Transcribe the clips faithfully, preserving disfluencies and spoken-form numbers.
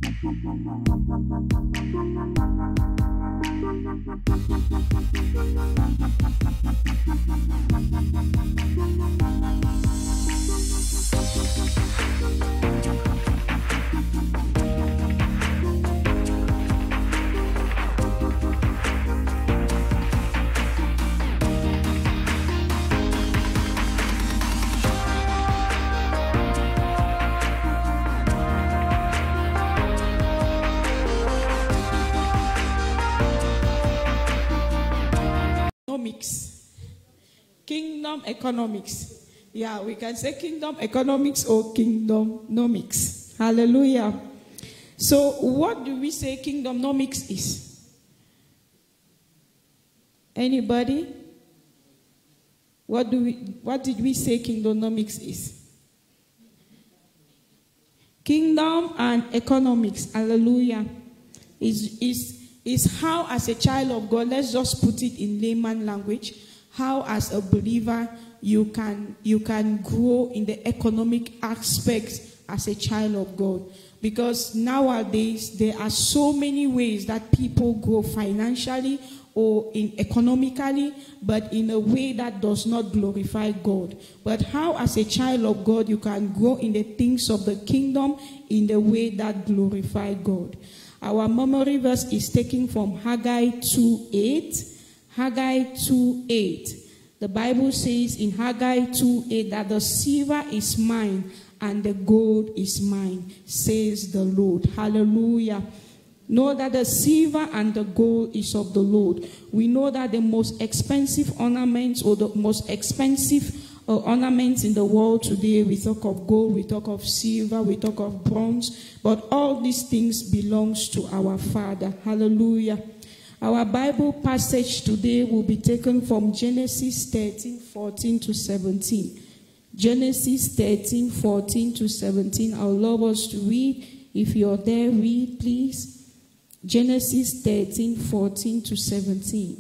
Kingdom economics. Yeah, we can say kingdom economics or kingdomnomics. Hallelujah. So what do we say kingdomnomics is? Anybody? What do we what did we say kingdomnomics is? Kingdom and economics. Hallelujah. Is is is how as a child of God, let's just put it in layman language, how as a believer you can you can grow in the economic aspects as a child of God. Because nowadays there are so many ways that people grow financially or in economically, but in a way that does not glorify God. But how as a child of God you can grow in the things of the kingdom in the way that glorify God. Our memory verse is taken from Haggai two eight. Haggai two eight. The Bible says in Haggai two eight that the silver is mine and the gold is mine, says the Lord. Hallelujah. Know that the silver and the gold is of the Lord. We know that the most expensive ornaments or the most expensive uh, ornaments in the world today, we talk of gold, we talk of silver, we talk of bronze, but all these things belongs to our Father. Hallelujah. Our Bible passage today will be taken from Genesis thirteen fourteen to seventeen. Genesis thirteen fourteen to seventeen. I would love us to read. If you're there, read, please. Genesis thirteen fourteen to seventeen.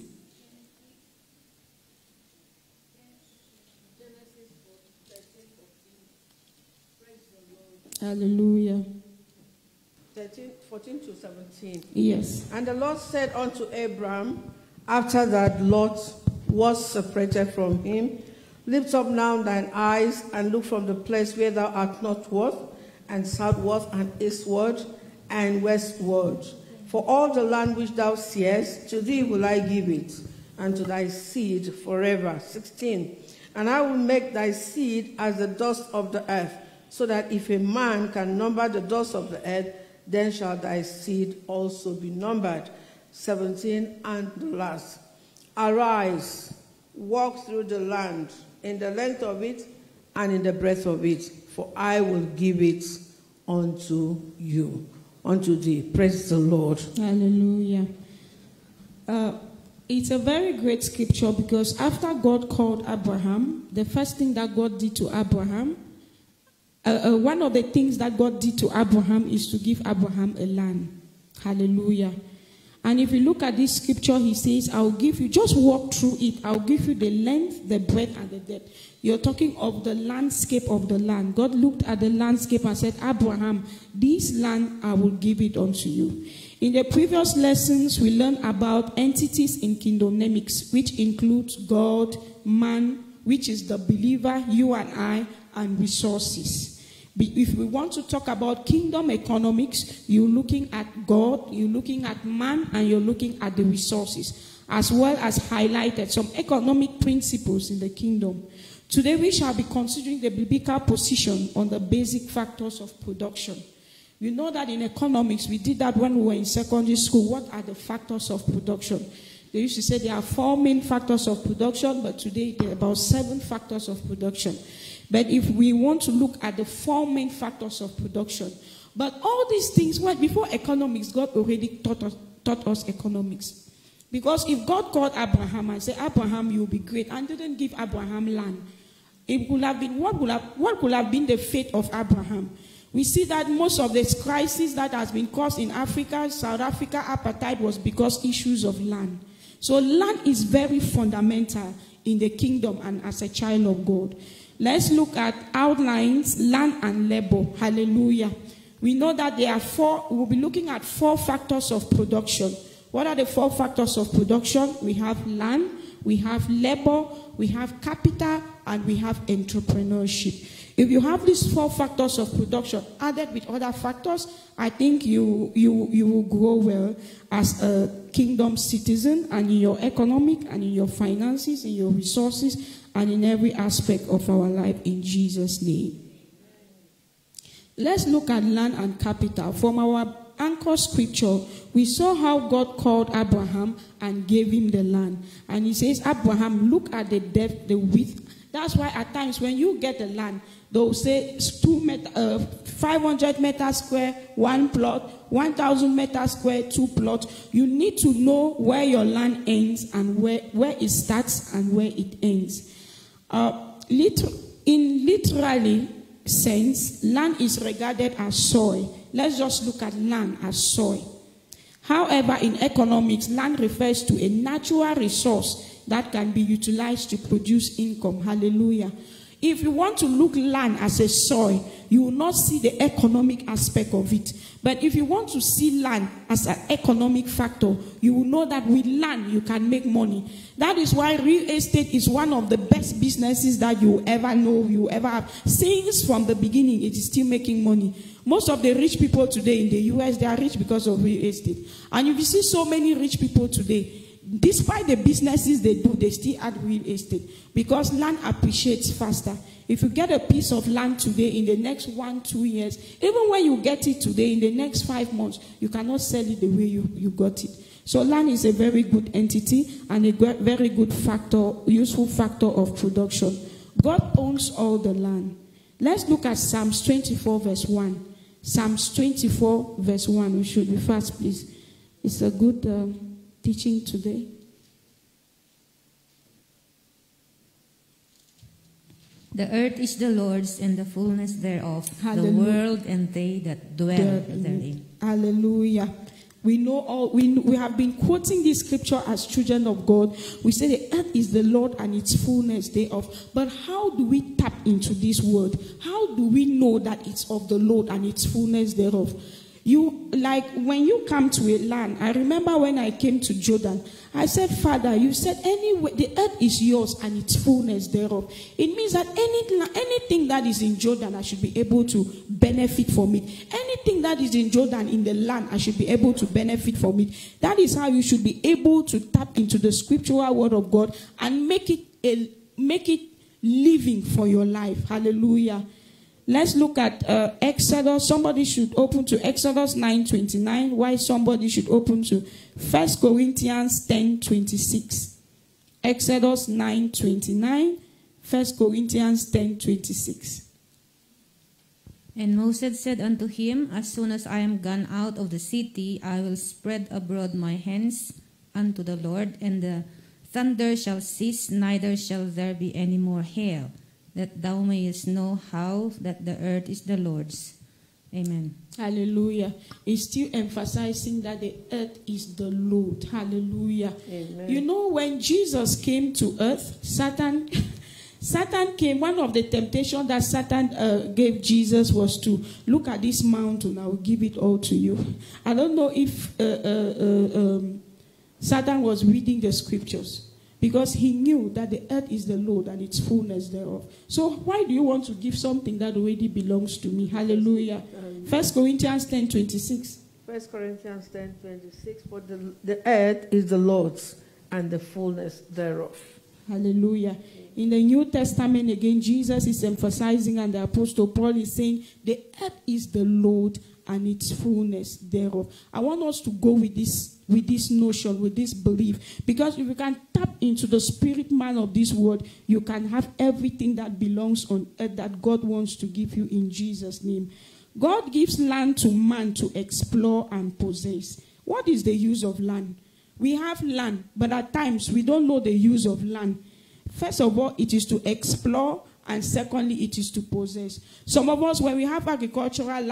Hallelujah. thirteen, fourteen to seventeen. Yes. And the Lord said unto Abram, after that Lot was separated from him, lift up now thine eyes and look from the place where thou art northward, and southward, and eastward, and westward. For all the land which thou seest, to thee will I give it, and to thy seed forever. sixteen. And I will make thy seed as the dust of the earth, so that if a man can number the dust of the earth, then shall thy seed also be numbered. seventeen. And the last. Arise, walk through the land, in the length of it and in the breadth of it, for I will give it unto you, unto thee. Praise the Lord. Hallelujah. Uh, it's a very great scripture because after God called Abraham, the first thing that God did to Abraham, uh, uh, one of the things that God did to Abraham is to give Abraham a land. Hallelujah. And if you look at this scripture, he says, I'll give you, just walk through it. I'll give you the length, the breadth, and the depth. You're talking of the landscape of the land. God looked at the landscape and said, Abraham, this land, I will give it unto you. In the previous lessons, we learned about entities in kingdomnomics, which includes God, man, which is the believer, you and I, and resources. If we want to talk about kingdom economics, you're looking at God, you're looking at man, and you're looking at the resources, as well as highlighted some economic principles in the kingdom. Today we shall be considering the biblical position on the basic factors of production. You know that in economics, we did that when we were in secondary school. What are the factors of production? They used to say there are four main factors of production, but today there are about seven factors of production. But if we want to look at the four main factors of production, but all these things, well, before economics, God already taught us, taught us economics. Because if God called Abraham and said, Abraham, you'll be great, and didn't give Abraham land, it would have been, what would have, what could have been the fate of Abraham? We see that most of this crisis that has been caused in Africa, South Africa, apartheid, was because issues of land. So land is very fundamental in the kingdom and as a child of God. Let's look at outlines, land and labor. Hallelujah. we know that there are four, we'll be looking at four factors of production. What are the four factors of production? We have land, we have labor, we have capital, and we have entrepreneurship. If you have these four factors of production added with other factors, I think you, you, you will grow well as a kingdom citizen, and in your economic, and in your finances, in your resources, and in every aspect of our life, in Jesus' name. Let's look at land and capital. From our anchor scripture, we saw how God called Abraham and gave him the land. And he says, Abraham, look at the depth, the width. That's why at times when you get the land, they'll say two met, uh, five hundred meters square, one plot, one thousand meters square, two plots. You need to know where your land ends and where, where it starts and where it ends. Uh, liter- in literally sense, land is regarded as soil. Let's just look at land as soil. However, in economics, land refers to a natural resource that can be utilized to produce income. Hallelujah. If you want to look land as a soil, you will not see the economic aspect of it. But if you want to see land as an economic factor, you will know that with land you can make money. That is why real estate is one of the best businesses that you ever know, you ever have. Since from the beginning, it is still making money. Most of the rich people today in the U S, they are rich because of real estate. And if you see so many rich people today, despite the businesses they do, they still add real estate because land appreciates faster. If you get a piece of land today, in the next one, two years, even when you get it today, in the next five months, you cannot sell it the way you, you got it. So land is a very good entity and a very good factor, useful factor of production. God owns all the land. Let's look at Psalms twenty-four verse one. Psalms twenty-four verse one. We should be fast, please. It's a good um, teaching today. The earth is the Lord's and the fullness thereof, Hallelujah. The world and they that dwell therein. Hallelujah. We know all, we, we have been quoting this scripture as children of God. We say the earth is the Lord and its fullness thereof. But how do we tap into this word? How do we know that it's of the Lord and its fullness thereof? You, like when you come to a land, I remember when I came to Jordan, I said, Father, you said anyway, the earth is yours and its fullness thereof. It means that any, anything that is in Jordan, I should be able to benefit from it. Anything that is in Jordan in the land, I should be able to benefit from it. That is how you should be able to tap into the scriptural word of God and make it a, make it living for your life. Hallelujah. Let's look at uh, Exodus. Somebody should open to Exodus nine twenty-nine. Why somebody should open to First Corinthians ten twenty-six. Exodus nine twenty-nine. First Corinthians ten twenty-six. And Moses said unto him, As soon as I am gone out of the city, I will spread abroad my hands unto the Lord, and the thunder shall cease, neither shall there be any more hail, that thou mayest know how that the earth is the Lord's. Amen. Hallelujah. It's still emphasizing that the earth is the Lord. Hallelujah. Amen. You know, when Jesus came to earth, Satan, Satan came, one of the temptations that Satan uh, gave Jesus was to look at this mountain, I will give it all to you. I don't know if uh, uh, uh, um, Satan was reading the scriptures, because he knew that the earth is the Lord and its fullness thereof. So why do you want to give something that already belongs to me? Hallelujah. First Corinthians ten twenty-six. First Corinthians ten twenty-six. For the, the earth is the Lord's and the fullness thereof. Hallelujah. In the New Testament again, Jesus is emphasizing, and the Apostle Paul is saying, the earth is the Lord and its fullness thereof. I want us to go with this, with this notion, with this belief. Because if you can tap into the spirit man of this world, you can have everything that belongs on earth that God wants to give you in Jesus' name. God gives land to man to explore and possess. What is the use of land? We have land, but at times we don't know the use of land. First of all, it is to explore, and secondly, it is to possess. Some of us, when we have agricultural land,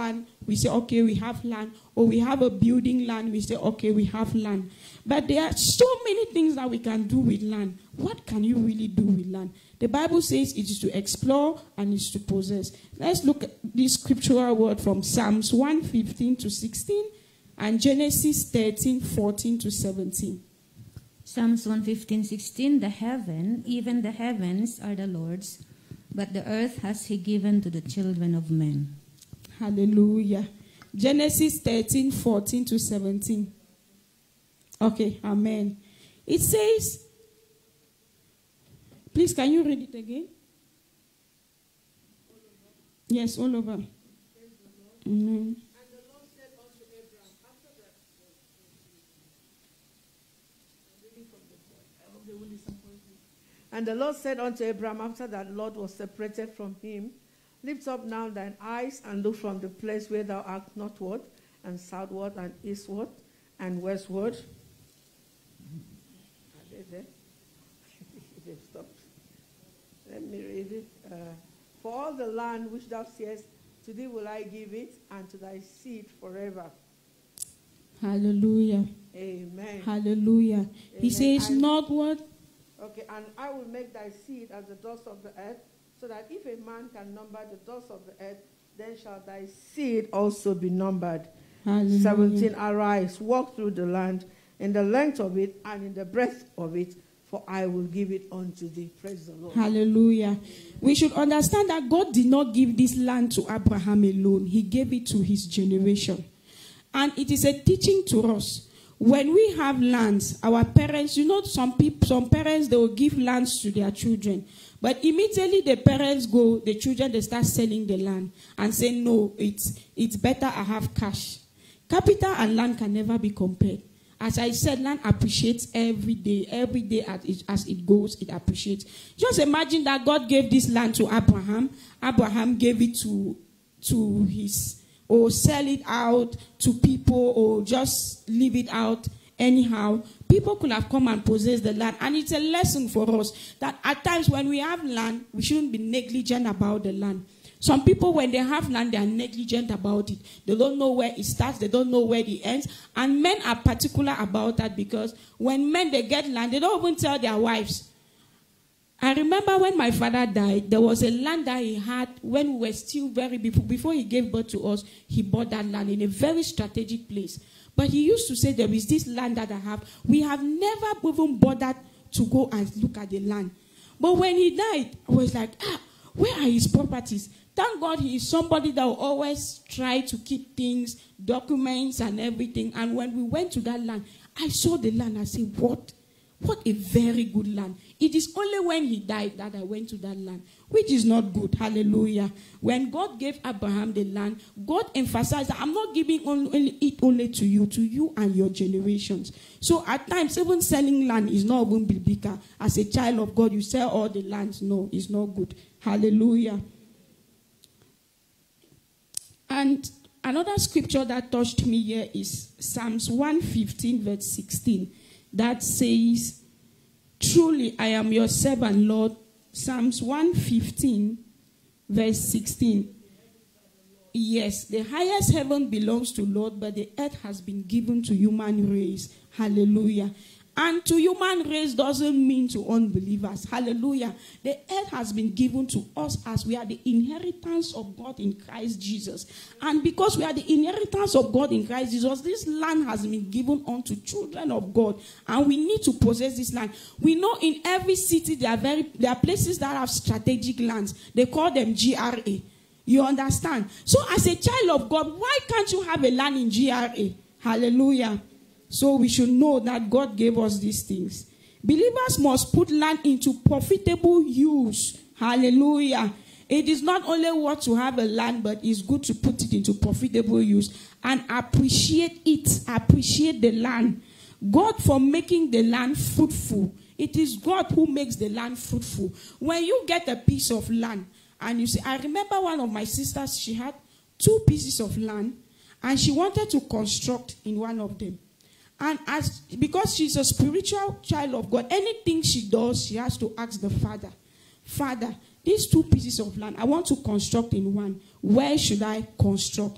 we say, okay, we have land. Or we have a building land, we say, okay, we have land. But there are so many things that we can do with land. What can you really do with land? The Bible says it is to explore and it is to possess. Let's look at this scriptural word from Psalms one fifteen to sixteen and Genesis thirteen, fourteen to seventeen. Psalms one fifteen, sixteen, the heaven, even the heavens are the Lord's, but the earth has he given to the children of men. Hallelujah. Genesis thirteen, fourteen to seventeen. Okay, amen. It says, please, can you read it again? Yes, all over. Mm-hmm. And the Lord said unto Abraham, after that Lot was separated from him, lift up now thine eyes and look from the place where thou art northward and southward and eastward and westward. Are they there? They've stopped. Let me read it. Uh, For all the land which thou seest, to thee will I give it, and to thy seed forever. Hallelujah. Amen. Hallelujah. Amen. He says, And- northward. Okay, and I will make thy seed as the dust of the earth, so that if a man can number the dust of the earth, then shall thy seed also be numbered. Hallelujah. seventeen, arise, walk through the land, in the length of it and in the breadth of it, for I will give it unto thee. Praise the Lord. Hallelujah. We should understand that God did not give this land to Abraham alone. He gave it to his generation. And it is a teaching to us. When we have lands, our parents, you know, some people, some parents, they will give lands to their children. But immediately the parents go, the children, they start selling the land and say, no, it's, it's better I have cash. Capital and land can never be compared. As I said, land appreciates every day. Every day as it, as it goes, it appreciates. Just imagine that God gave this land to Abraham. Abraham gave it to, to his, or sell it out to people, or just leave it out anyhow. People could have come and possessed the land. And it's a lesson for us that at times when we have land, we shouldn't be negligent about the land. Some people, when they have land, they are negligent about it. They don't know where it starts. They don't know where it ends. And men are particular about that, because when men, they get land, they don't even tell their wives. I remember when my father died, there was a land that he had when we were still very, before, before he gave birth to us, he bought that land in a very strategic place. But he used to say, there is this land that I have. We have never even bothered to go and look at the land. But when he died, I was like, ah, where are his properties? Thank God he is somebody that will always try to keep things, documents and everything. And when we went to that land, I saw the land. I said, what? What a very good land. It is only when he died that I went to that land, which is not good. Hallelujah. When God gave Abraham the land, God emphasized that I'm not giving only, it only to you, to you and your generations. So at times, even selling land is not even biblical. As a child of God, you sell all the lands. No, it's not good. Hallelujah. And another scripture that touched me here is Psalms one fifteen, verse sixteen. That says, truly I am your servant, Lord. Psalms one fifteen, verse sixteen. Yes, the highest heaven belongs to Lord, but the earth has been given to human race. Hallelujah. And to human race doesn't mean to unbelievers. Hallelujah. The earth has been given to us as we are the inheritance of God in Christ Jesus. And because we are the inheritance of God in Christ Jesus, this land has been given unto children of God. And we need to possess this land. We know in every city there are, very, there are places that have strategic lands. They call them G R A. You understand? So as a child of God, why can't you have a land in G R A? Hallelujah. So we should know that God gave us these things. Believers must put land into profitable use. Hallelujah. It is not only what to have a land, but it's good to put it into profitable use and appreciate it. Appreciate the land. God for making the land fruitful. It is God who makes the land fruitful. When you get a piece of land and you say, I remember one of my sisters, she had two pieces of land and she wanted to construct in one of them. And as because she's a spiritual child of God, anything she does, she has to ask the Father, Father, these two pieces of land, I want to construct in one. Where should I construct?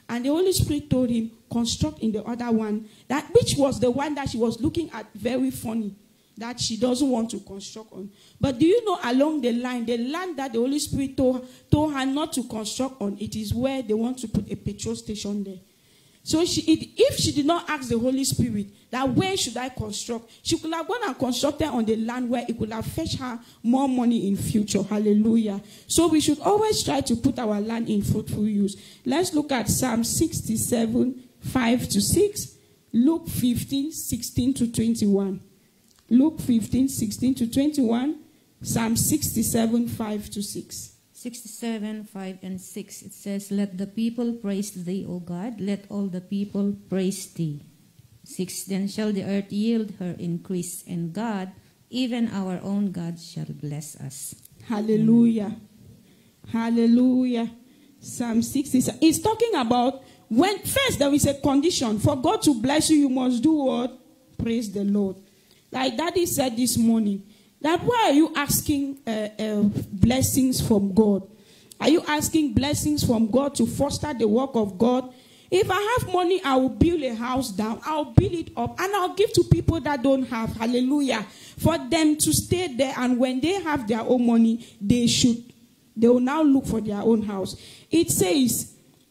And the Holy Spirit told him, construct in the other one, that which was the one that she was looking at very funny, that she doesn't want to construct on. But do you know, along the line, the land that the Holy Spirit told, told her not to construct on, it is where they want to put a petrol station there. So she, it, if she did not ask the Holy Spirit that where should I construct, she could have gone and constructed on the land where it could have fetched her more money in future. Hallelujah. So we should always try to put our land in fruitful use. Let's look at Psalm sixty-seven, five to six. Luke fifteen, sixteen to twenty-one. Luke fifteen, sixteen to twenty-one. Psalm sixty-seven, five to six. sixty-seven, five and six, it says, let the people praise thee, O God, let all the people praise thee. six, then shall the earth yield her increase, and God, even our own God, shall bless us. Hallelujah. Amen. Hallelujah. Psalm sixty-seven. It's talking about when first there is a condition. For God to bless you, you must do what? Praise the Lord. Like Daddy said this morning, that why are you asking uh, uh, blessings from God? Are you asking blessings from God to foster the work of God? If I have money, I will build a house down. I'll build it up and I'll give to people that don't have. Hallelujah. For them to stay there, and when they have their own money, they should, they will now look for their own house. It says,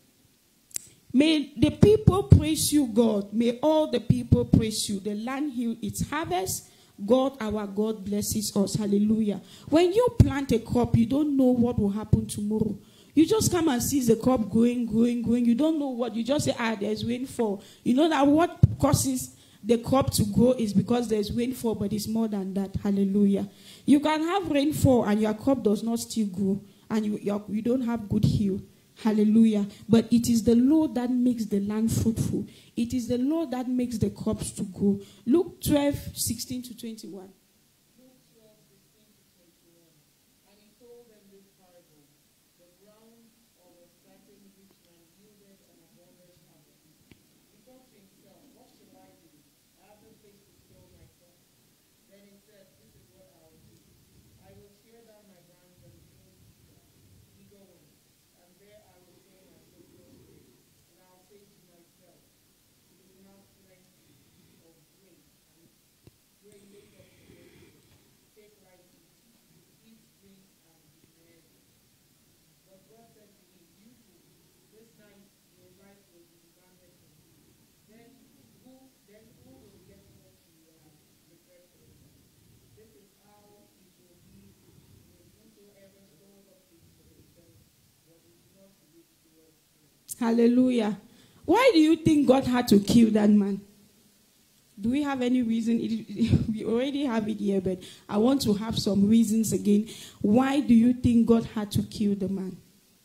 may the people praise you, God. May all the people praise you. The land yield its harvest. God, our God, blesses us. Hallelujah. When you plant a crop, you don't know what will happen tomorrow. You just come and see the crop growing, growing, growing. You don't know what. You just say, ah, there's rainfall. You know that what causes the crop to grow is because there's rainfall, but it's more than that. Hallelujah. You can have rainfall and your crop does not still grow, and you, you, you don't have good yield. Hallelujah. But it is the Lord that makes the land fruitful. It is the Lord that makes the crops to grow. Luke twelve, sixteen to twenty-one. Luke twelve, sixteen to twenty-one. And he told them this parable. The ground of a certain rich man yielded an abundant harvest. He thought to himself, what shall I do? I have no place to store my crops. Then he said, this is what I will do. I will tear down my barns and build bigger ones. And there I will say my surplus grain. And I will say to myself, it is now plenty of grain, and grain laid up for your take lightly, eat, drink, and be merry. But God said to me, you fool, this night your life will be demanded from you. Then who, then who will get what you have prepared for yourself? This is how it will be with whosoever stores up things for himself, but is not rich towards him. Hallelujah. Why do you think God had to kill that man? Do we have any reason? It, we already have it here, but I want to have some reasons again. Why do you think God had to kill the man?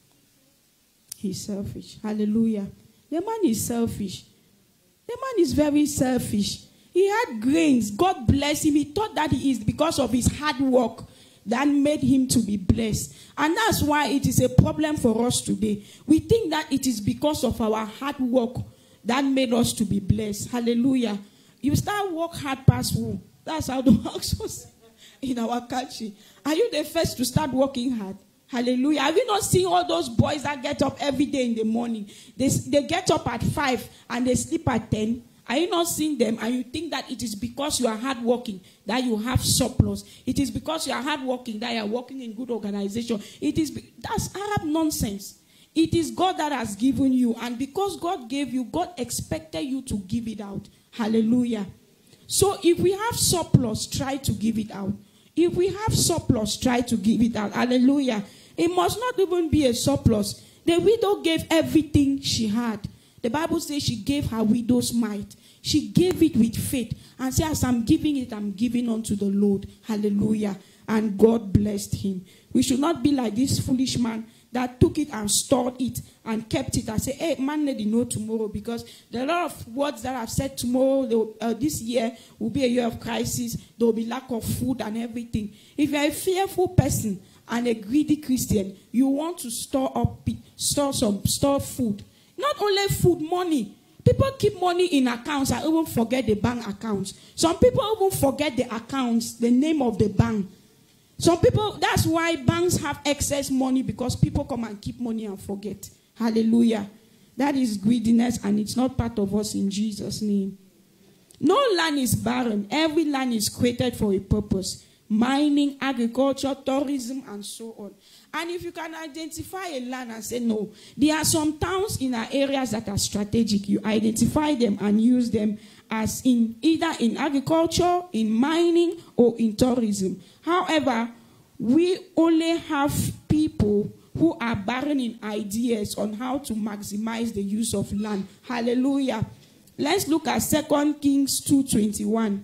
He's selfish. Hallelujah. The man is selfish. The man is very selfish. He had grains. God bless him. He thought that he is because of his hard work that made him to be blessed. And that's why it is a problem for us today. We think that it is because of our hard work that made us to be blessed. Hallelujah. You start work hard past who? That's how the works was in our country. Are you the first to start working hard? Hallelujah. Have you not seen all those boys that get up every day in the morning? They, they get up at five and they sleep at ten. Are you not seeing them and you think that it is because you are hardworking that you have surplus? It is because you are hardworking that you are working in good organization. It is, that's Arab nonsense. It is God that has given you, and because God gave you, God expected you to give it out. Hallelujah. So if we have surplus, try to give it out. If we have surplus, try to give it out. Hallelujah. It must not even be a surplus. The widow gave everything she had. The Bible says she gave her widow's mite. She gave it with faith and said, as I'm giving it, I'm giving unto the Lord. Hallelujah. And God blessed him. We should not be like this foolish man that took it and stored it and kept it and said, hey, man, let you know tomorrow, because there are a lot of words that I've said tomorrow, uh, this year will be a year of crisis. There will be lack of food and everything. If you're a fearful person and a greedy Christian, you want to store up, store some, store food. Not only food, money. People keep money in accounts and even forget the bank accounts. Some people even forget the accounts, the name of the bank. Some people, that's why banks have excess money, because people come and keep money and forget. Hallelujah. That is greediness, and it's not part of us in Jesus' name. No land is barren. Every land is created for a purpose. Mining, agriculture, tourism, and so on. And if you can identify a land and say, no, there are some towns in our areas that are strategic. You identify them and use them as in either in agriculture, in mining, or in tourism. However, we only have people who are barren in ideas on how to maximize the use of land. Hallelujah. Let's look at Second Kings two twenty-one.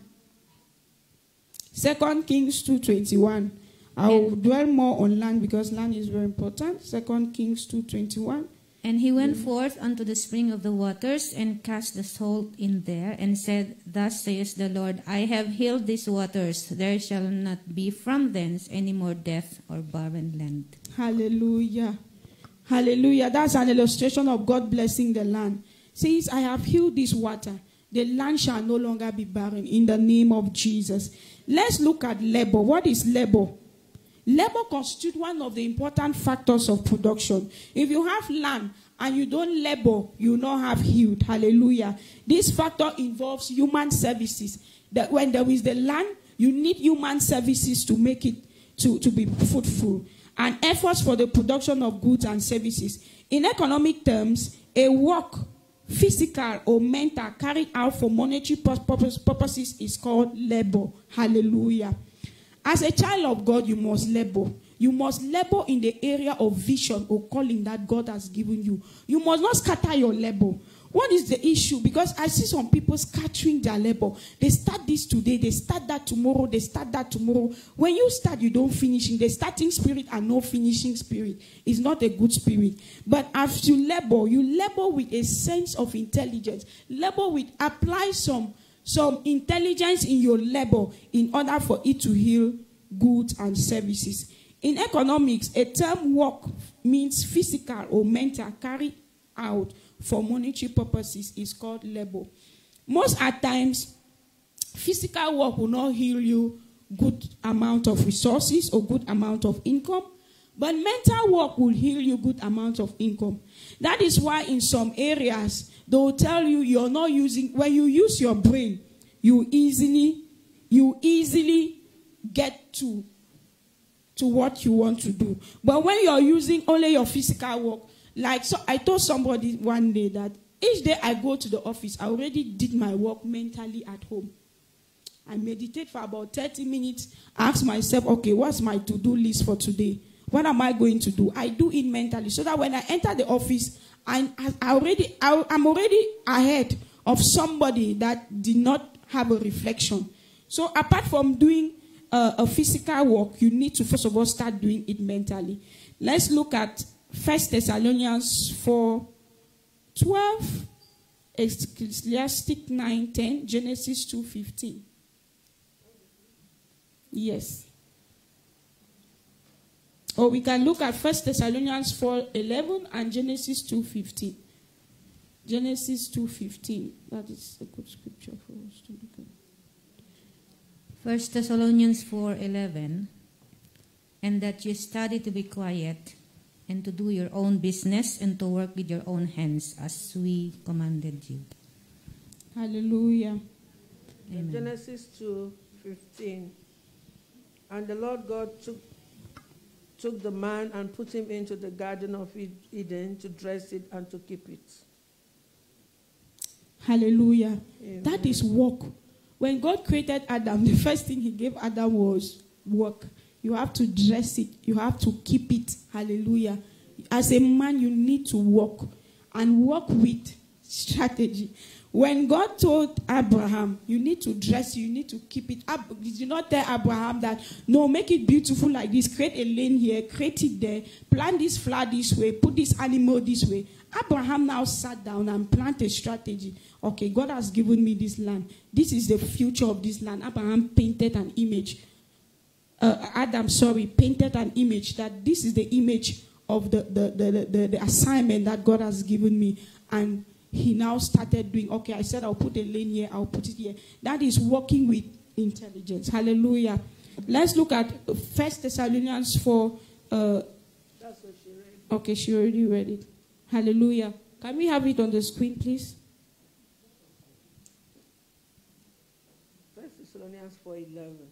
Second Kings two twenty-one. I will dwell more on land because land is very important. Second Kings two twenty-one. And he went forth unto the spring of the waters, and cast the salt in there, and said, Thus says the Lord, I have healed these waters. There shall not be from thence any more death or barren land. Hallelujah. Hallelujah. That's an illustration of God blessing the land. Says, I have healed this water. The land shall no longer be barren in the name of Jesus. Let's look at labor. What is labor? Labor constitutes one of the important factors of production. If you have land and you don't labor, you will not have yield. Hallelujah. This factor involves human services. That when there is the land, you need human services to make it to, to be fruitful. And efforts for the production of goods and services. In economic terms, a work, physical or mental, carried out for monetary purposes is called labor. Hallelujah. As a child of God, you must labor. You must labor in the area of vision or calling that God has given you. You must not scatter your labor. What is the issue? Because I see some people scattering their labor. They start this today, they start that tomorrow, they start that tomorrow. When you start, you don't finish. The starting spirit and no finishing spirit is not a good spirit. But as you labor, you labor with a sense of intelligence. Labor with, apply some Some intelligence in your labor in order for it to heal goods and services. In economics, a term work means physical or mental carried out for monetary purposes is called labor. Most at times, physical work will not heal you good amount of resources or good amount of income, but mental work will heal you good amount of income. That is why in some areas, they will tell you you're not using, when you use your brain, you easily, you easily get to, to what you want to do. But when you're using only your physical work, like so I told somebody one day that each day I go to the office, I already did my work mentally at home. I meditate for about thirty minutes, ask myself, okay, what's my to-do list for today? What am I going to do? I do it mentally so that when I enter the office, I, I already, I, I'm already ahead of somebody that did not have a reflection. So apart from doing uh, a physical work, you need to first of all start doing it mentally. Let's look at First Thessalonians four twelve, Ecclesiastes nine ten, Genesis two fifteen. Yes. Or we can look at First Thessalonians four eleven and Genesis two fifteen. Genesis two fifteen. That is a good scripture for us to look at. First Thessalonians four eleven. And that you study to be quiet, and to do your own business, and to work with your own hands, as we commanded you. Hallelujah. Amen. Genesis two fifteen. And the Lord God took, took the man and put him into the Garden of Eden to dress it and to keep it. Hallelujah. Amen. That is work. When God created Adam, the first thing he gave Adam was work. You have to dress it. You have to keep it. Hallelujah. As a man, you need to work and work with strategy. When God told Abraham, you need to dress, you need to keep it up. Did you not tell Abraham that, no, make it beautiful like this, create a lane here, create it there, plant this flower this way, put this animal this way. Abraham now sat down and planted a strategy. Okay, God has given me this land. This is the future of this land. Abraham painted an image. Uh, Adam, sorry, painted an image that this is the image of the, the, the, the, the assignment that God has given me. And he now started doing, okay, I said I'll put a lane here, I'll put it here. That is working with intelligence. Hallelujah. Let's look at First Thessalonians four. Uh, That's what she read. okay, she already read it. Hallelujah. Can we have it on the screen, please? First Thessalonians four eleven.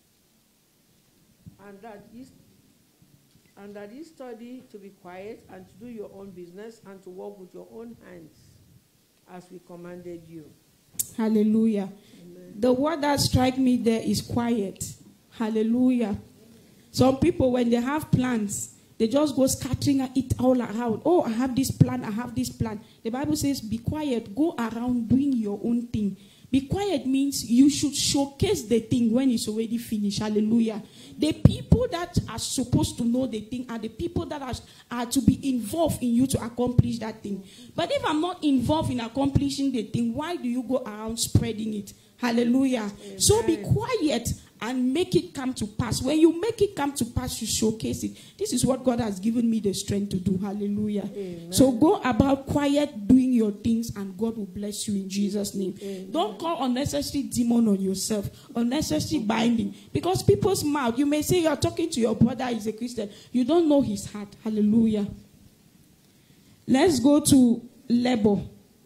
And that is and that you study to be quiet and to do your own business and to work with your own hands as we commanded you. Hallelujah. Amen. The word that strikes me there is quiet. Hallelujah. Some people, when they have plans, they just go scattering it all around. Oh, I have this plan, I have this plan. The Bible says, be quiet, go around doing your own thing. Be quiet means you should showcase the thing when it's already finished. Hallelujah. The people that are supposed to know the thing are the people that are, are to be involved in you to accomplish that thing. But if I'm not involved in accomplishing the thing, why do you go around spreading it? Hallelujah. Amen. So be quiet and make it come to pass. When you make it come to pass, you showcase it. This is what God has given me the strength to do. Hallelujah. Amen. So go about quiet, doing your things, and God will bless you in Jesus' name. Amen. Don't call unnecessary demon on yourself, unnecessary binding. Because people's mouth, you may say you're talking to your brother, he's a Christian. You don't know his heart. Hallelujah. Let's go to labor.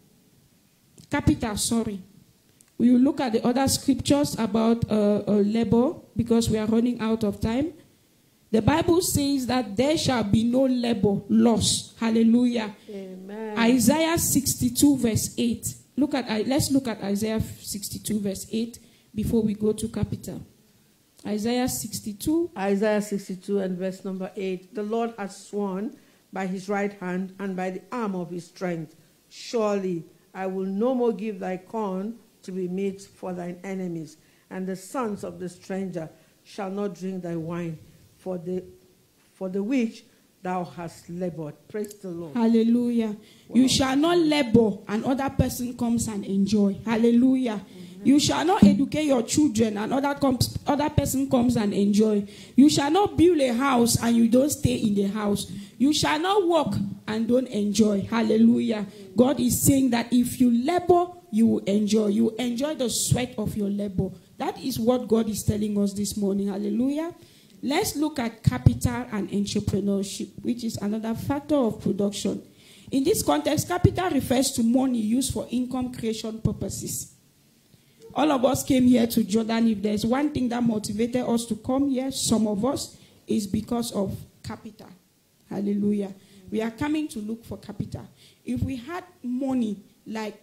Capital, sorry. We will look at the other scriptures about uh, uh, labor because we are running out of time. The Bible says that there shall be no labor loss. Hallelujah. Amen. Isaiah sixty-two verse eight. Look at uh, let's look at Isaiah sixty-two verse eight before we go to capital. Isaiah sixty-two. Isaiah sixty-two and verse number eight. The Lord has sworn by his right hand and by the arm of his strength. Surely I will no more give thy corn to be meat for thine enemies, and the sons of the stranger shall not drink thy wine, for the for the which thou hast labored. Praise the Lord. Hallelujah. Wow. You shall not labor and other person comes and enjoy. Hallelujah. Amen. You shall not educate your children and other comes other person comes and enjoy. You shall not build a house and you don't stay in the house. You shall not work and don't enjoy. Hallelujah. Amen. God is saying that if you labor, you will enjoy. You will enjoy the sweat of your labor. That is what God is telling us this morning. Hallelujah. Let's look at capital and entrepreneurship, which is another factor of production. In this context, capital refers to money used for income creation purposes. All of us came here to Jordan. If there's one thing that motivated us to come here, some of us, is because of capital. Hallelujah. We are coming to look for capital. If we had money, like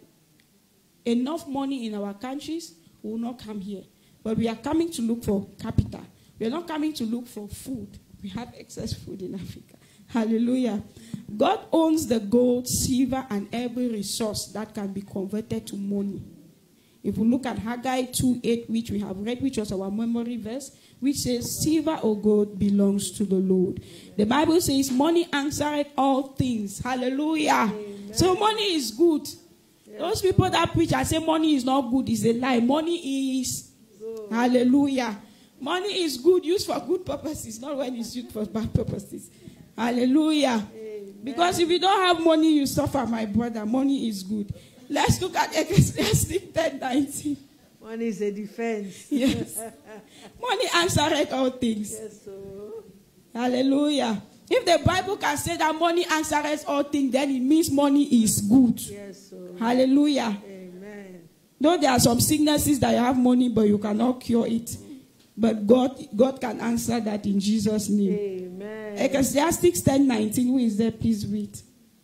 enough money in our countries, we will not come here. But we are coming to look for capital. We are not coming to look for food. We have excess food in Africa. Hallelujah. God owns the gold, silver, and every resource that can be converted to money. If we look at Haggai two eight, which we have read, which was our memory verse, which says, silver or gold belongs to the Lord. The Bible says, money answereth all things. Hallelujah. Amen. So money is good. Yes. Those people that preach and say money is not good is a lie. Money is good. Hallelujah. Money is good, used for good purposes, not when it's used for bad purposes. Hallelujah. Amen. Because if you don't have money, you suffer, my brother. Money is good. Let's look at Ecclesiastes ten nineteen. Money is a defense. Yes. Money answereth all things. Yes, sir. Hallelujah. If the Bible can say that money answereth all things, then it means money is good. Yes, sir. Hallelujah. Amen. Though there are some sicknesses that you have money, but you cannot cure it. But God, God can answer that in Jesus' name. Amen. Ecclesiastes ten nineteen. Who is there? Please read.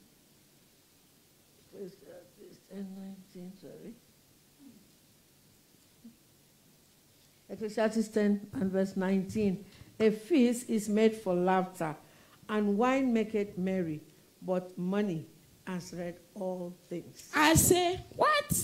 ten nineteen, sorry. Ecclesiastes ten and verse nineteen. A feast is made for laughter, and wine maketh merry, but money answereth all things. I say, what?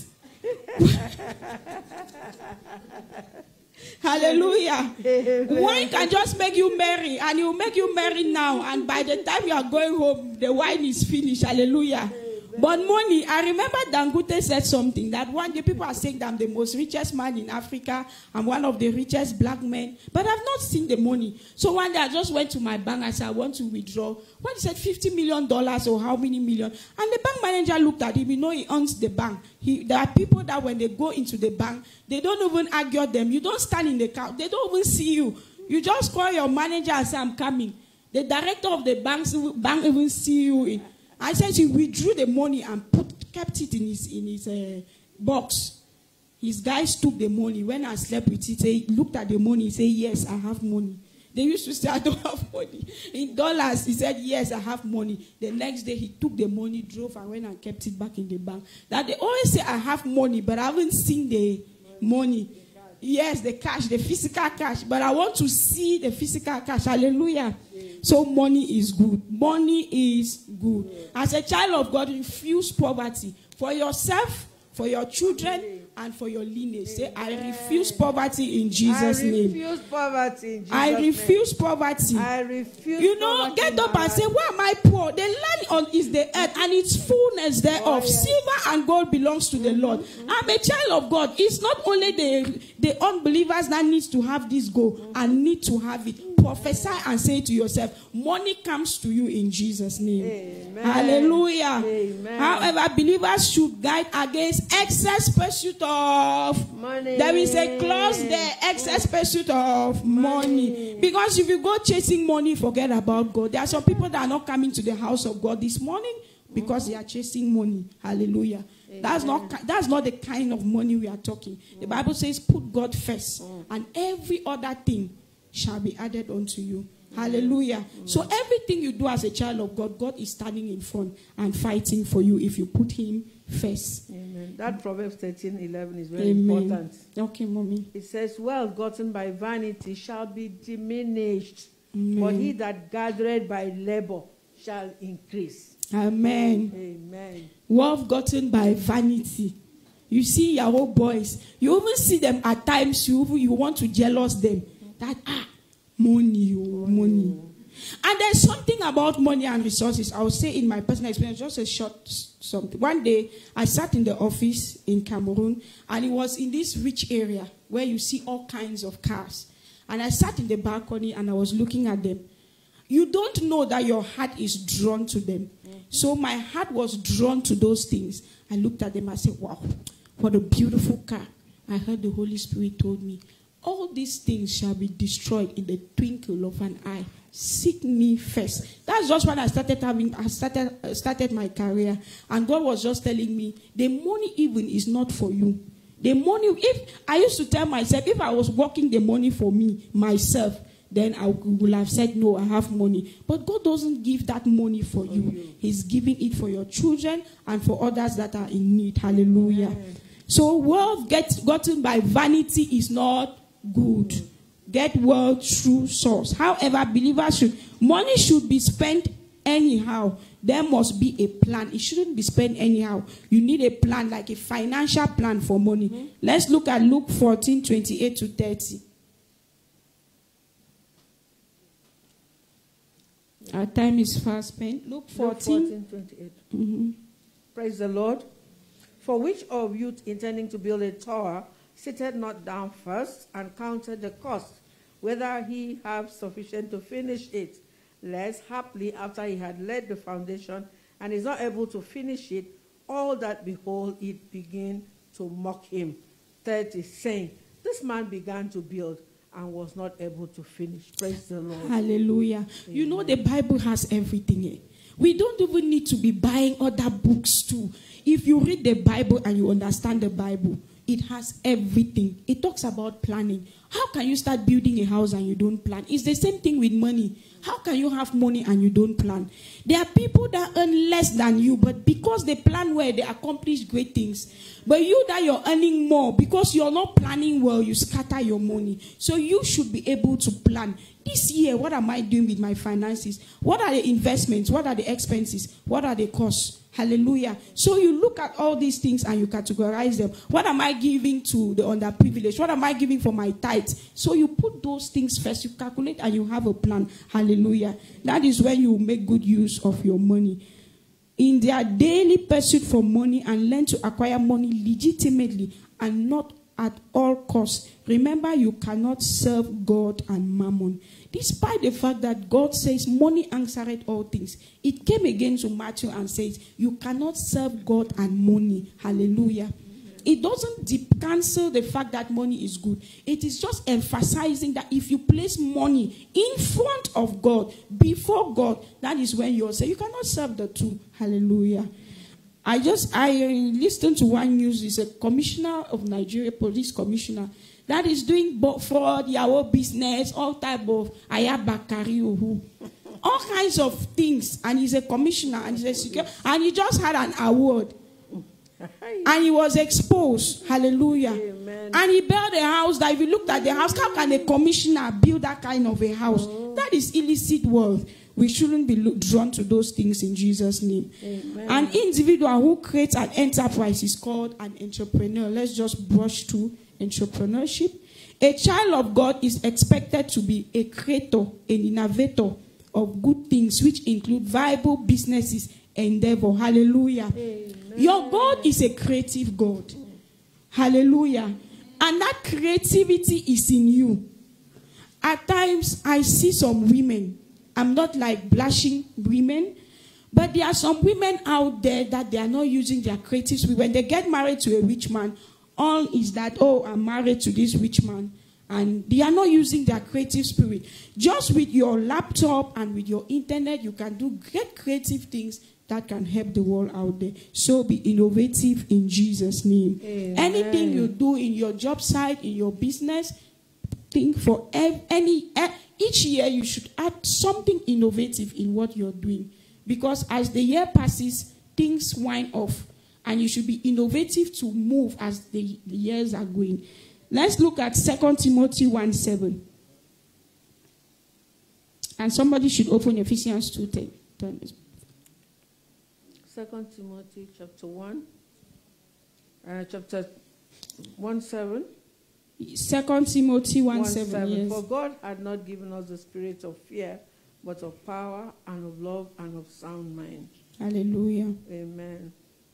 Hallelujah. Amen. Wine can just make you merry, and it will make you merry now, and by the time you are going home, the wine is finished. Hallelujah. Amen. But money, I remember Dangote said something, that one day people are saying that I'm the most richest man in Africa, I'm one of the richest black men, but I've not seen the money. So one day I just went to my bank and said, I want to withdraw. When he said fifty million dollars or how many million, and the bank manager looked at him, you know he owns the bank. He, there are people that when they go into the bank, they don't even argue them. You don't stand in the car. They don't even see you. You just call your manager and say, I'm coming. The director of the bank, bank even see you in. I said he withdrew the money and put kept it in his in his uh, box. His guys took the money. When I slept with it, he looked at the money. He said, yes, I have money. They used to say, I don't have money. In dollars, he said, yes, I have money. The next day, he took the money, drove, and went and kept it back in the bank. That they always say, I have money, but I haven't seen the money. Yes, the cash, the physical cash. But I want to see the physical cash. Hallelujah. So money is good. Money is good. As a child of God, refuse poverty for yourself, for your children, and for your lineage. Say, I refuse poverty in Jesus' name. I refuse poverty in Jesus' I name. refuse poverty. I refuse You know, get up and say, why am I poor? The land on is the earth and its fullness thereof. Oh, yes. Silver and gold belongs to the Lord. Mm-hmm. I'm a child of God. It's not only the, the unbelievers that needs to have this goal mm-hmm. and need to have it. Prophesy and say to yourself, money comes to you in Jesus' name. Amen. Hallelujah. Amen. However, believers should guide against excess pursuit of money. There is a clause there, excess pursuit of money. money. Because if you go chasing money, forget about God. There are some people that are not coming to the house of God this morning because mm-hmm. they are chasing money. Hallelujah. Amen. That's not that's not the kind of money we are talking. Mm. The Bible says, put God first, mm. and every other thing shall be added unto you. Hallelujah. Mm. So everything you do as a child of God, God is standing in front and fighting for you if you put him first. Amen. That Proverbs thirteen eleven is very Amen. important. Okay, mommy. It says, wealth gotten by vanity shall be diminished, Amen. but he that gathereth by labor shall increase. Amen. Amen. Wealth gotten by vanity. You see your old boys. You even see them at times. You you want to jealous them. That ah, money, oh, money. And there's something about money and resources. I will say in my personal experience, just a short something. One day, I sat in the office in Cameroon, and it was in this rich area where you see all kinds of cars. And I sat in the balcony, and I was looking at them. You don't know that your heart is drawn to them. Mm-hmm. So my heart was drawn to those things. I looked at them, I said, wow, what a beautiful car. I heard the Holy Spirit told me, all these things shall be destroyed in the twinkle of an eye. Seek me first. That's just when I started having, I started, uh, started my career. And God was just telling me, the money even is not for you. The money, if I used to tell myself, if I was working the money for me, myself, then I would have said, no, I have money. But God doesn't give that money for you. you. He's giving it for your children and for others that are in need. Hallelujah. Amen. So wealth get, gotten by vanity is not good. Mm. Get wealth through source. However, believers should, money should be spent anyhow. There must be a plan. It shouldn't be spent anyhow. You need a plan, like a financial plan for money. Mm-hmm. Let's look at Luke fourteen, twenty-eight to thirty. Our time is fast spent. Luke fourteen. Luke fourteen twenty-eight. Mm-hmm. Praise the Lord. For which of you intending to build a tower, sitteth not down first and counted the cost, whether he have sufficient to finish it, lest haply after he had laid the foundation and is not able to finish it, all that behold it begin to mock him. thirty, saying, this man began to build and was not able to finish. Praise the Lord. Hallelujah. Amen. You know, the Bible has everything here. We don't even need to be buying other books too. If you read the Bible and you understand the Bible, it has everything. It talks about planning. How can you start building a house and you don't plan? It's the same thing with money. How can you have money and you don't plan? There are people that earn less than you, but because they plan well, they accomplish great things. But you that you're earning more, because you're not planning well, you scatter your money. So you should be able to plan. This year, what am I doing with my finances? What are the investments? What are the expenses? What are the costs? Hallelujah. So you look at all these things and you categorize them. What am I giving to the underprivileged? What am I giving for my tithes? So you put those things first. You calculate and you have a plan. Hallelujah. That is when you make good use of your money. In their daily pursuit for money, and learn to acquire money legitimately and not at all costs. Remember, you cannot serve God and mammon. Despite the fact that God says money answereth all things, it came again to Matthew and says you cannot serve God and money. Hallelujah. it doesn't de- cancel the fact that money is good. It is just emphasizing that if you place money in front of God, before God, that is when you're saved. You cannot serve the two. Hallelujah. I just, I listened to one news. It's a commissioner of Nigeria, police commissioner, that is doing fraud, Yahoo business, all type of ayabakari uhu, all kinds of things. And he's a commissioner, and he's a secure, and he just had an award. And he was exposed. Hallelujah. Amen. And he built a house that if you looked at the house, how can a commissioner build that kind of a house? Oh. That is illicit wealth. We shouldn't be drawn to those things in Jesus' name. Amen. An individual who creates an enterprise is called an entrepreneur. Let's just brush to entrepreneurship. A child of God is expected to be a creator, an innovator of good things, which include viable businesses, endeavor. Hallelujah. Amen. Your God is a creative God. Hallelujah. And that creativity is in you. At times, I see some women. I'm not like blushing women, but there are some women out there that they are not using their creative spirit. When they get married to a rich man, all is that, oh, I'm married to this rich man. And they are not using their creative spirit. Just with your laptop and with your internet, you can do great creative things that can help the world out there. So be innovative in Jesus' name. Amen. Anything you do in your job site, in your business, think for any, each year you should add something innovative in what you're doing. Because as the year passes, things wind off. And you should be innovative to move as the, the years are going. Let's look at Second Timothy one seven. And somebody should open Ephesians two ten. Second Timothy chapter one, uh, chapter one seven. Second Timothy one seven. Yes. For God had not given us the spirit of fear, but of power and of love and of sound mind. Hallelujah. Amen.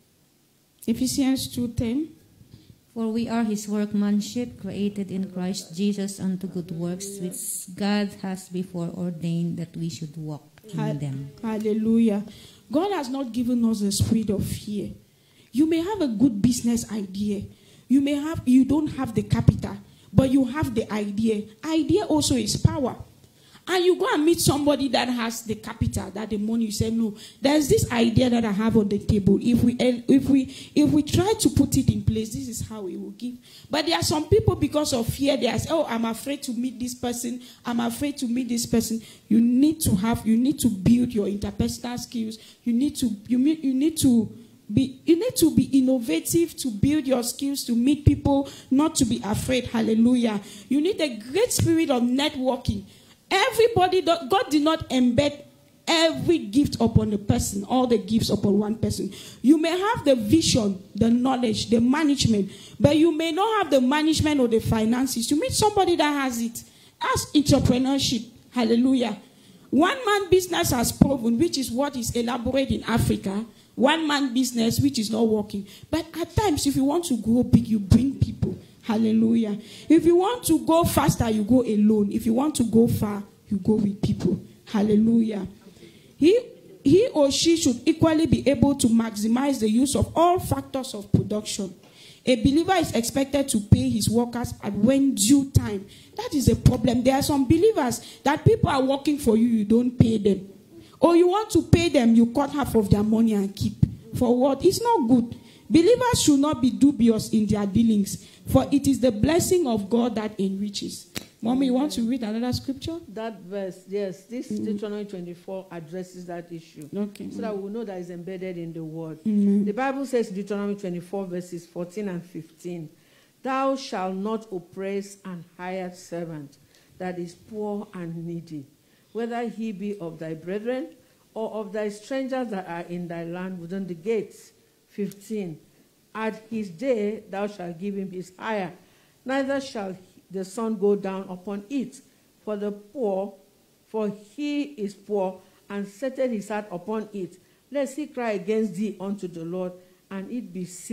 Ephesians two ten. For we are his workmanship, created in Christ Jesus unto good works, which God has before ordained that we should walk in ha- them. Hallelujah. God has not given us a spirit of fear. You may have a good business idea. You may have, you don't have the capital, but you have the idea. Idea also is power. And you go and meet somebody that has the capital, that the money, you say, no, there's this idea that I have on the table. If we if we if we try to put it in place, this is how we will give. But there are some people, because of fear, they say, oh, I'm afraid to meet this person. I'm afraid to meet this person. You need to have, you need to build your interpersonal skills. You need to, you you need to be, you need to be innovative, to build your skills, to meet people, not to be afraid. Hallelujah. You need a great spirit of networking. Everybody, God did not embed every gift upon a person, all the gifts upon one person. You may have the vision, the knowledge, the management, but you may not have the management or the finances. You meet somebody that has it. That's entrepreneurship. Hallelujah. One man business has proven, which is what is elaborated in Africa. One man business, which is not working. But at times, if you want to grow big, you bring people. Hallelujah. If you want to go faster, you go alone. If you want to go far, you go with people. Hallelujah. He, he or she should equally be able to maximize the use of all factors of production. A believer is expected to pay his workers at when due time. That is a problem. There are some believers that people are working for you, you don't pay them. Or you want to pay them, you cut half of their money and keep. For what? It's not good. Believers should not be dubious in their dealings, for it is the blessing of God that enriches. Mommy, you want to read another scripture? That verse, yes. This mm. Deuteronomy twenty-four addresses that issue. Okay. So that we will know that it's embedded in the word. Mm. The Bible says, Deuteronomy twenty-four, verses fourteen and fifteen, thou shalt not oppress an hired servant that is poor and needy, whether he be of thy brethren or of thy strangers that are in thy land within the gates. fifteen. At his day thou shalt give him his hire, neither shall the sun go down upon it. For the poor, for he is poor, and setteth his heart upon it, lest he cry against thee unto the Lord, and it be sin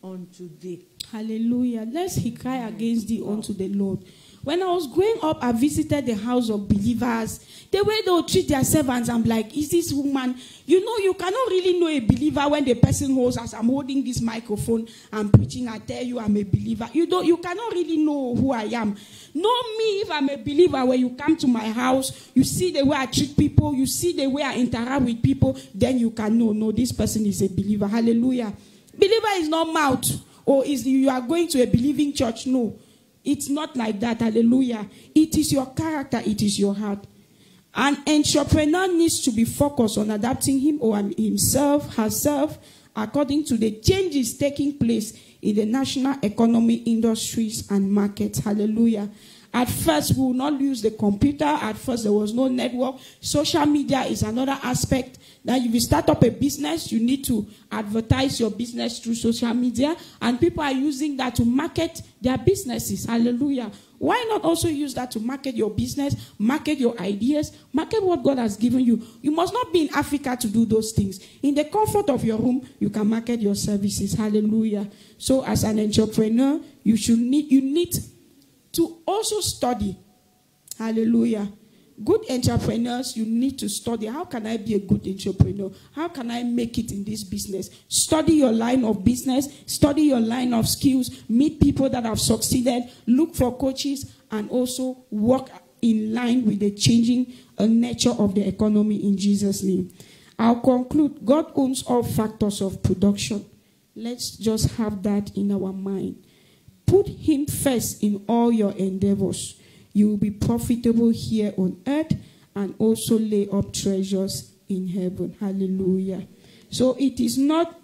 unto thee. Hallelujah. Lest he cry against thee unto the Lord. When I was growing up, I visited the house of believers. The way they would treat their servants, I'm like, is this woman? You know, you cannot really know a believer when the person holds, as I'm holding this microphone and preaching, I tell you I'm a believer. You don't, you cannot really know who I am. Know me if I'm a believer. When you come to my house, you see the way I treat people, you see the way I interact with people, then you can know, no, this person is a believer. Hallelujah. Believer is not mouth, or is you are going to a believing church. No. It's not like that. Hallelujah. It is your character. It is your heart. An entrepreneur needs to be focused on adapting him or himself, herself, according to the changes taking place in the national economy, industries, and markets. Hallelujah. At first, we will not use the computer. At first, there was no network. Social media is another aspect. Now, if you start up a business, you need to advertise your business through social media. And people are using that to market their businesses. Hallelujah. Why not also use that to market your business, market your ideas, market what God has given you? You must not be in Africa to do those things. In the comfort of your room, you can market your services. Hallelujah. So as an entrepreneur, you should need, you need to also study. Hallelujah. Good entrepreneurs, you need to study. How can I be a good entrepreneur? How can I make it in this business? Study your line of business. Study your line of skills. Meet people that have succeeded. Look for coaches and also work in line with the changing uh, nature of the economy in Jesus' name. I'll conclude. God owns all factors of production. Let's just have that in our mind. Put him first in all your endeavors. You will be profitable here on earth and also lay up treasures in heaven. Hallelujah. So it is not,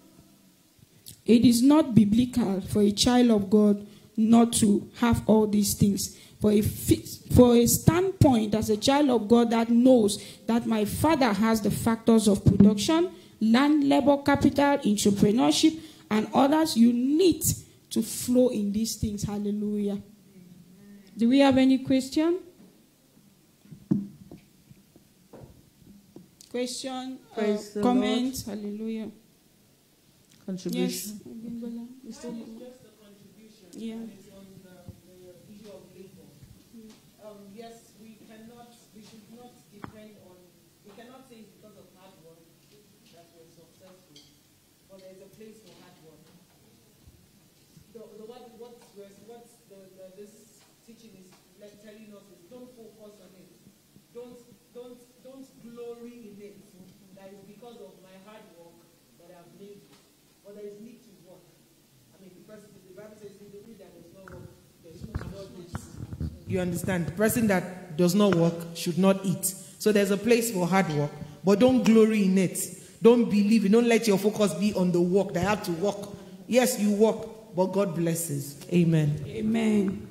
it is not biblical for a child of God not to have all these things. For a, for a standpoint as a child of God that knows that my father has the factors of production, land, labor, capital, entrepreneurship, and others, you need to flow in these things. Hallelujah. Do we have any question? Question, uh, comments? Hallelujah. Contribution. Yes. Just a contribution. Yeah. It's on the, the issue of labor. Um, yes, we cannot, we should not depend on, we cannot say it's because of hard work that we're successful, but there's a place for hard work. The, the what, what's, what's the, the, this teaching is like telling us is don't focus on it. Don't, don't, don't glory in it. That is because of my hard work that I've made it. But there is need to work. I mean, the person, the Bible says, in the that does not work, there should not eat. You understand? The person that does not work should not eat. So there's a place for hard work, but don't glory in it. Don't believe it. Don't let your focus be on the work. They have to work. Yes, you work, but God blesses. Amen. Amen.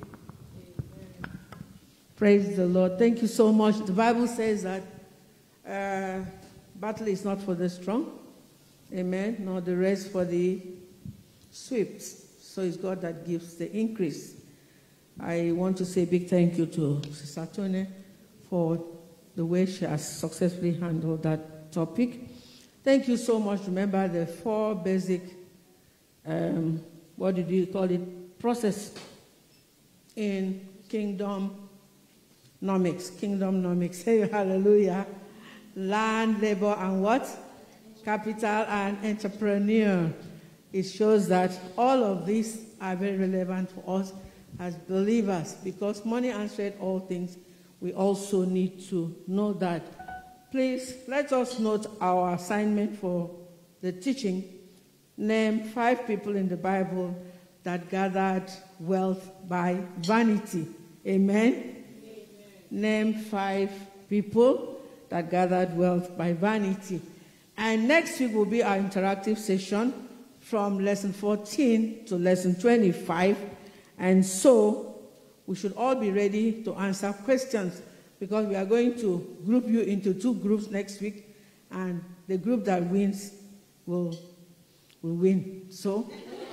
Praise the Lord. Thank you so much. The Bible says that uh, battle is not for the strong. Amen. Nor the rest for the swift. So it's God that gives the increase. I want to say a big thank you to Sister Tony for the way she has successfully handled that topic. Thank you so much. Remember the four basic, um, what did you call it, process in kingdom nomics. Kingdom nomics. Say hallelujah. Land, labor, and what? Capital and entrepreneur. It shows that all of these are very relevant for us as believers, because money answered all things. We also need to know that. Please, let us note our assignment for the teaching. Name five people in the Bible that gathered wealth by vanity. Amen? Amen. Name five people that gathered wealth by vanity. And next week will be our interactive session from lesson fourteen to lesson twenty-five. And so we should all be ready to answer questions, because we are going to group you into two groups next week, and the group that wins will, will win. So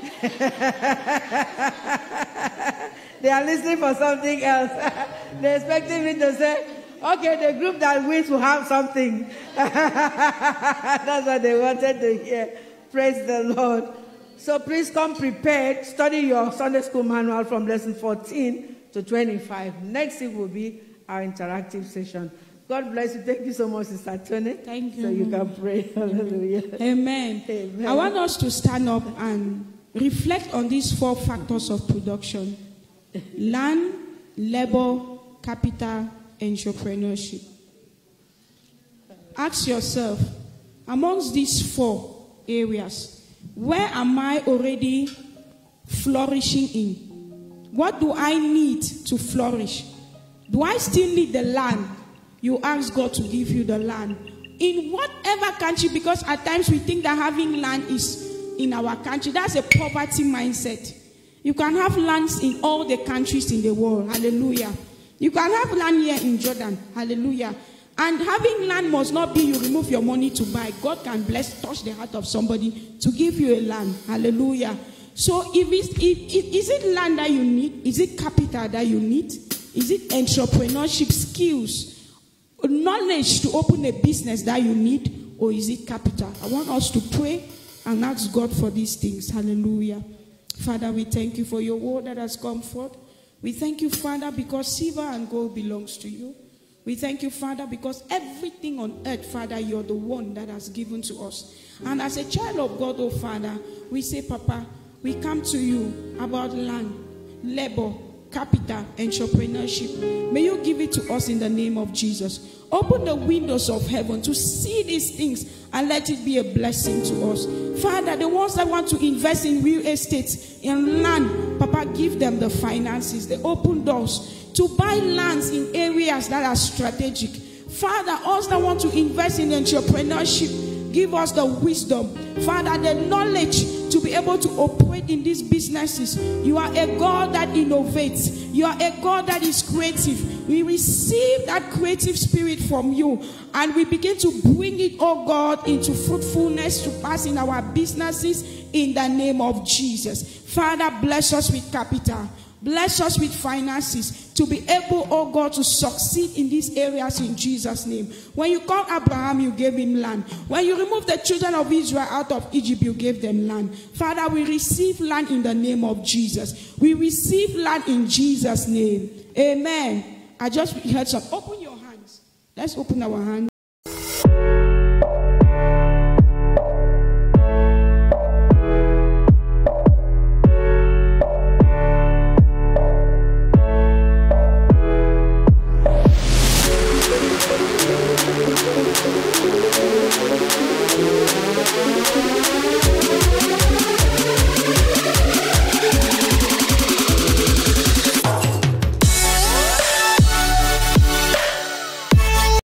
they are listening for something else. They're expecting me to say, okay, the group that wins will have something. That's what they wanted to hear. Praise the Lord. So please come prepared. Study your Sunday school manual from lesson fourteen to twenty-five. Next week will be our interactive session. God bless you. Thank you so much, Sister Tony. Thank you. So you can pray. Hallelujah. Amen. Amen. I want us to stand up and reflect on these four factors of production: land, labor, capital, entrepreneurship. Ask yourself, amongst these four areas, where am I already flourishing in? What do I need to flourish? Do I still need the land? You ask God to give you the land. In whatever country, because at times we think that having land is in our country. That's a poverty mindset. You can have lands in all the countries in the world. Hallelujah. You can have land here in Jordan. Hallelujah. And having land must not be you remove your money to buy. God can bless, touch the heart of somebody to give you a land. Hallelujah. So if it's, if, if, is it land that you need? Is it capital that you need? Is it entrepreneurship skills? Knowledge to open a business that you need? Or is it capital? I want us to pray and ask God for these things. Hallelujah. Father, we thank you for your word that has come forth. We thank you, Father, because silver and gold belongs to you. We thank you, Father, because everything on earth, Father, you're the one that has given to us. And as a child of God, oh Father, we say, Papa, we come to you about land, labor, capital, entrepreneurship. May you give it to us in the name of Jesus. Open the windows of heaven to see these things and let it be a blessing to us. Father, the ones that want to invest in real estate, in land, Papa, give them the finances, the open doors to buy lands in areas that are strategic. Father, us that want to invest in entrepreneurship, give us the wisdom. Father, the knowledge to be able to operate in these businesses. You are a God that innovates. You are a God that is creative. We receive that creative spirit from you and we begin to bring it, oh God, into fruitfulness to pass in our businesses in the name of Jesus. Father, bless us with capital. Bless us with finances to be able, oh God, to succeed in these areas in Jesus' name. When you called Abraham, you gave him land. When you removed the children of Israel out of Egypt, you gave them land. Father, we receive land in the name of Jesus. We receive land in Jesus' name. Amen. I just heard some. Open your hands. Let's open our hands.